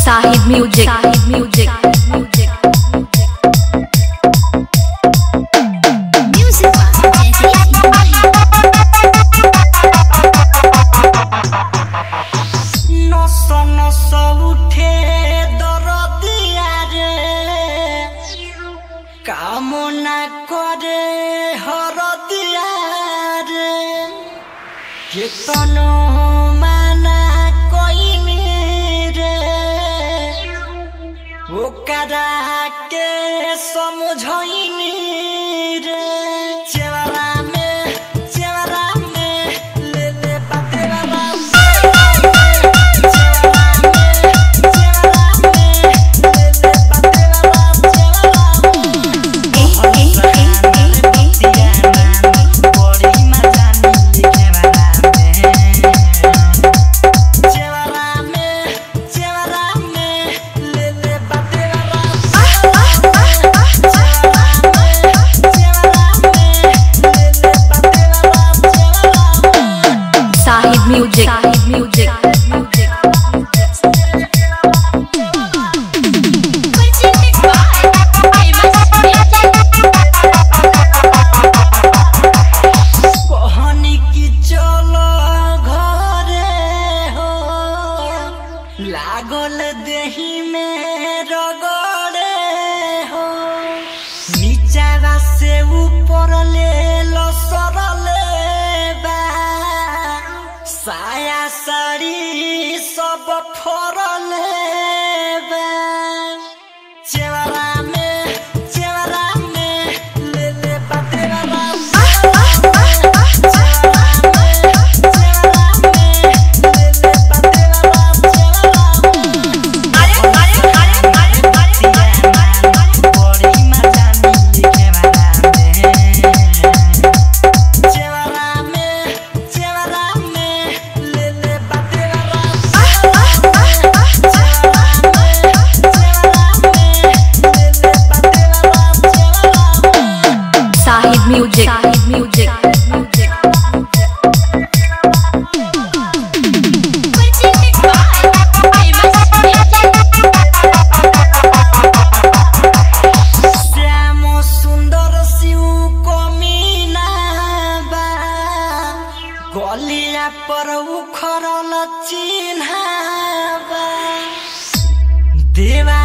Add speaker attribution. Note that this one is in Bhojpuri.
Speaker 1: Sahid Music.
Speaker 2: कामना करे हरदिया रे केतनो माना कोइनी रे ओकरा के समझइनी रे चेवरा में ले ले बातेरा
Speaker 1: Music.
Speaker 2: कहनी की चलो घरे हो लागल देही में रगड़े हो नीचा से ऊपर ले लसरले बा साया साड़ी सब फरले बा चेवरा में ले ले बातेरा
Speaker 1: Music.
Speaker 2: श्याम सुंदर शिव कमीना बा गलिया पर उखड़ल चिन्हा बा देवा